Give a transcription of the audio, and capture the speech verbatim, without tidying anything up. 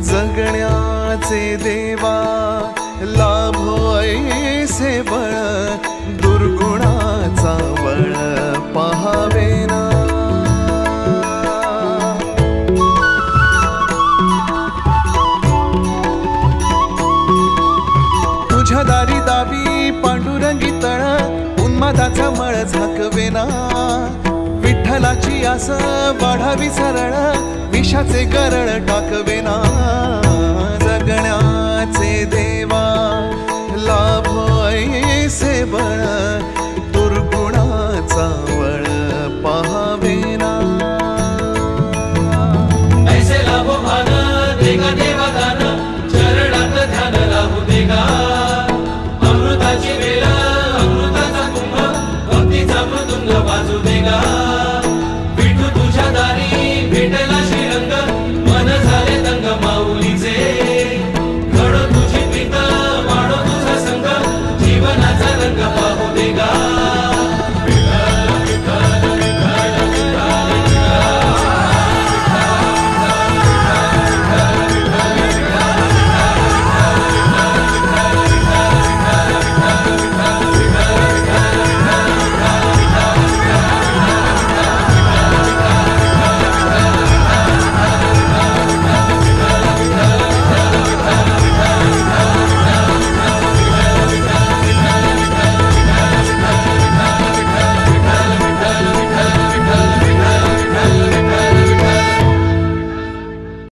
जगण्याचे देवा लाभो ऐसे बळ दुर्गुणाचा बळ पहावेना। तुझ्या दारी दावी पांडुरंगी तळ उन्मादाचा मळ झाकवेना। विठ्ठलाची आस वाढावी सरळ विषाचे गरळ टाकवे।